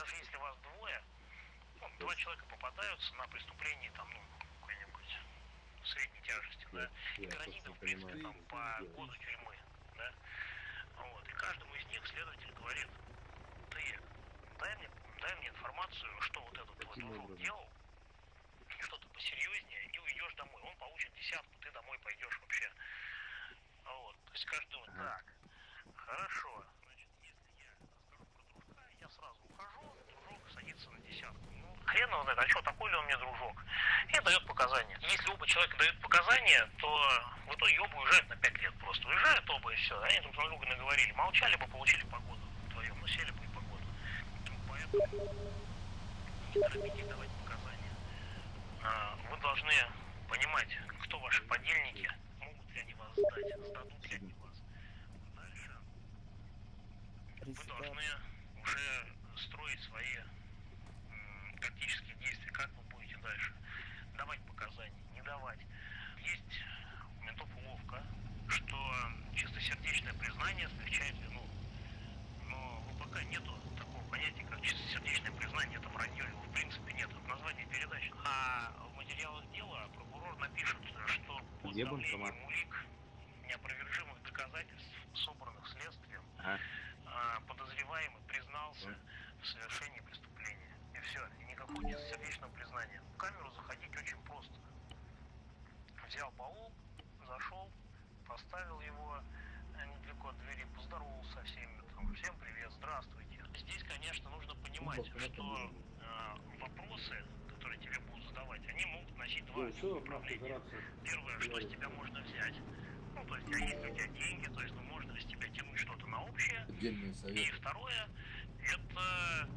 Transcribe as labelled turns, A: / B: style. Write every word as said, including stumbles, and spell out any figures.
A: даже если вас двое, ну, два человека попадаются на преступление, там, ну, какой-нибудь средней тяжести, да, и грозит им, в принципе, там, по году тюрьмы, да, вот, и каждому из них следователь говорит: ты дай мне, дай мне информацию, что вот этот твой дружок делал, что-то посерьезнее, и уйдешь домой. Он получит десятку, ты домой пойдешь вообще. Вот, то есть каждый вот так. Хорошо. Значит, если я расскажу про дружка, я сразу ухожу, дружок садится на десятку. Ну, хрен его знает, а что, такой ли он мне дружок? И дает показания. Если оба человека дают показания, то в итоге оба уезжают на пять лет просто. Уезжают оба и все. Они друг на друга наговорили. Молчали бы, получили погоду вдвоем, но сели бы и погоду. Поэтому не торопитесь давать показания. Вы должны понимать, кто ваши подельники, могут ли они вас сдать, сдадут ли они вас. Дальше вы должны уже строить свои м, тактические действия, как вы будете дальше давать показания, не давать. Есть у ментов уловка, что чистосердечное признание смягчает вину. Но в ВПК нету такого понятия, как чистосердечное признание, это вранье, его в принципе нет, это название передачи. А в материалах дела прокурор напишет, что под давлением улик, неопровержимых доказательств, собранных следствием, ага. подозреваемый признался в совершении преступления. И все, и никакого чистосердечного признания. В камеру заходить очень просто. Взял баул, зашел, поставил его недалеко от двери, поздоровался со всеми, там, всем привет, здравствуйте. Здесь, конечно, нужно понимать, что э, вопросы, которые тебе будут задавать, они могут носить два направления. Первое, что с тебя можно взять, ну, то есть, а есть ли у тебя деньги, то есть, ну, можно ли с тебя тянуть что-то на общее. И второе, это